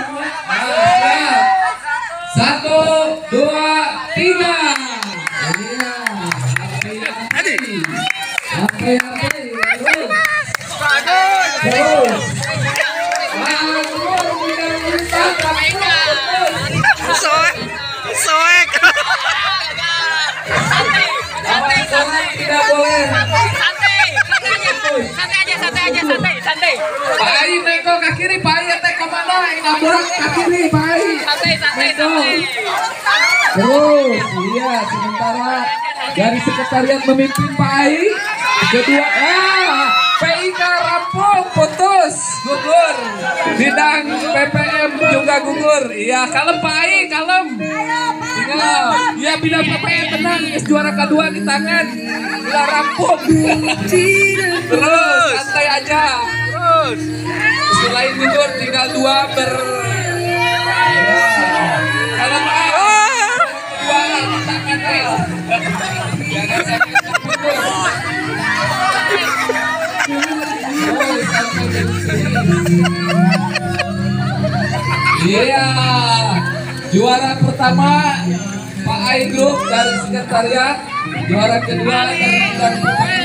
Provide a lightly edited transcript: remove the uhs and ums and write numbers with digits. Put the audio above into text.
Satu, dua, tiga. Soek. Tidak boleh. Santai. Pak Ai Meko ke kiri, Pak Ai teh ke mana? Nabrak ke kiri, Pak Ai. Santai. Terus, iya sementara dari sekretariat memimpin Pak Ai. Kedua, PIK rampung, putus, gugur. Bidang PPM juga gugur. Iya, kalem Pak Ai, kalem. Tinggal, ya bidang PPM tenang, juara kedua di tangan. Udah rampung. Terus, santai aja. Terus, selain gugur tinggal dua kalem Pak Ai. Dua di tangan, jangan sampai terputus. Iya, juara pertama Pak Ai Group dari sekretariat, juara kedua dari